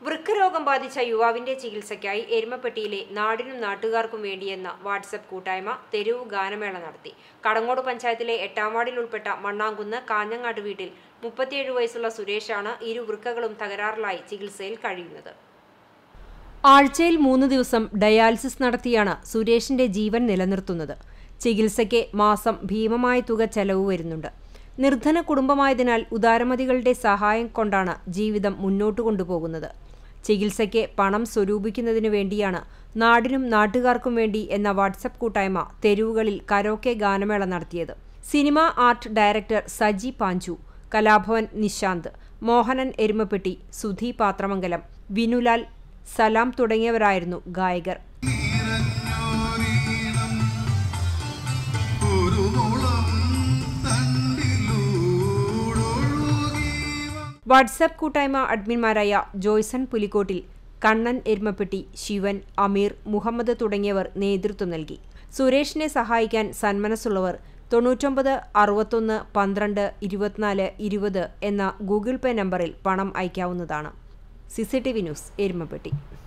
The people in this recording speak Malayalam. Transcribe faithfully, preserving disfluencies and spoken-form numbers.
വൃക്കരോഗം ബാധിച്ച യുവാവിന്റെ ചികിത്സയ്ക്കായി എരുമപ്പെട്ടിയിലെ നാടിനും നാട്ടുകാർക്കും വേണ്ടിയെന്ന വാട്സ്ആപ്പ് കൂട്ടായ്മ തെരുവ് ഗാനമേള നടത്തി. കടങ്ങോട് പഞ്ചായത്തിലെ എട്ടാം വാർഡിൽ ഉൾപ്പെട്ട മണ്ണാങ്കുന്ന് കാഞ്ഞങ്ങാട്ട് വീട്ടിൽ മുപ്പത്തിയേഴ് വയസ്സുള്ള സുരേഷാണ് ഇരു വൃക്കകളും തകരാറിലായി ചികിത്സയിൽ കഴിയുന്നത്. ആഴ്ചയിൽ മൂന്ന് ദിവസം ഡയാലിസിസ് നടത്തിയാണ് സുരേഷിന്റെ ജീവൻ നിലനിർത്തുന്നത്. ചികിത്സയ്ക്ക് മാസം ഭീമമായ തുക ചെലവ് വരുന്നുണ്ട്. നിർധന കുടുംബമായതിനാൽ ഉദാരമതികളുടെ സഹായം കൊണ്ടാണ് ജീവിതം മുന്നോട്ടു കൊണ്ടുപോകുന്നത്. ചികിത്സയ്ക്ക് പണം സ്വരൂപിക്കുന്നതിനു വേണ്ടിയാണ് നാടിനും നാട്ടുകാർക്കും വേണ്ടി എന്ന വാട്സ്ആപ്പ് കൂട്ടായ്മ തെരുവുകളിൽ കരോക്കെ ഗാനമേള നടത്തിയത്. Cinema art director Saji Panchu, Kalabhavan Nishanth, Mohanan Erumappetty, Sudhi Pathramangalam, Vinulal, Salam തുടങ്ങിയവരായിരുന്നു ഗായകർ. വാട്സ്ആപ്പ് കൂട്ടായ്മ അഡ്മിന്മാരായ ജോയ്സൺ പുലിക്കോട്ടിൽ, കണ്ണൻ എരുമപ്പെട്ടി, ശിവൻ, അമീർ, മുഹമ്മദ് തുടങ്ങിയവർ നേതൃത്വം നൽകി. സുരേഷിനെ സഹായിക്കാൻ സന്മനസ്സുള്ളവർ തൊണ്ണൂറ്റൊമ്പത് അറുപത്തൊന്ന് പന്ത്രണ്ട് ഇരുപത്തിനാല് ഇരുപത് എന്ന ഗൂഗിൾ പേ നമ്പറിൽ പണം അയക്കാവുന്നതാണ്. C C T V news, Erumapetty.